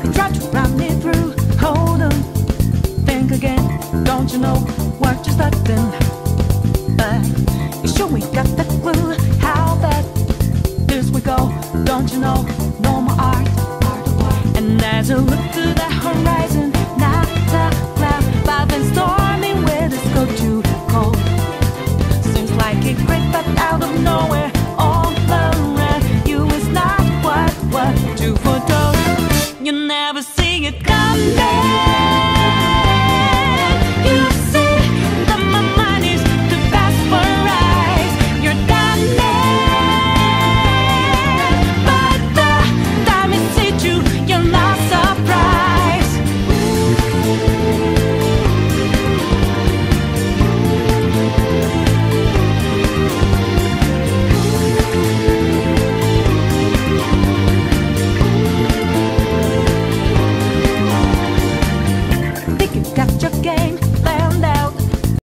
try to run me through. Hold on, think again. Don't you know what you're starting? But you sure we got the clue how that this we go. Don't you know? No more art. And as I look to the horizon, not a cloud, but then stormy weather's go too cold. Seems like it great, but out of nowhere, all around you is not what to foretold. You never see it coming.